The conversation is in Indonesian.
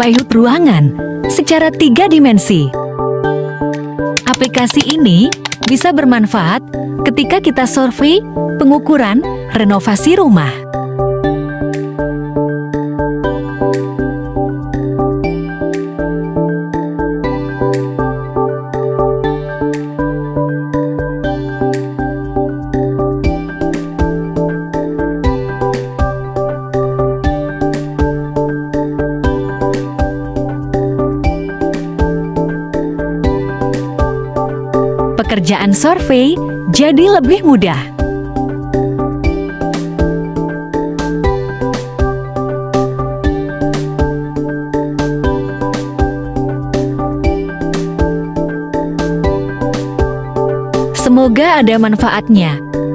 layout ruangan secara 3 dimensi. Aplikasi ini bisa bermanfaat ketika kita survei, pengukuran, renovasi rumah. Pekerjaan survei jadi lebih mudah. Semoga ada manfaatnya.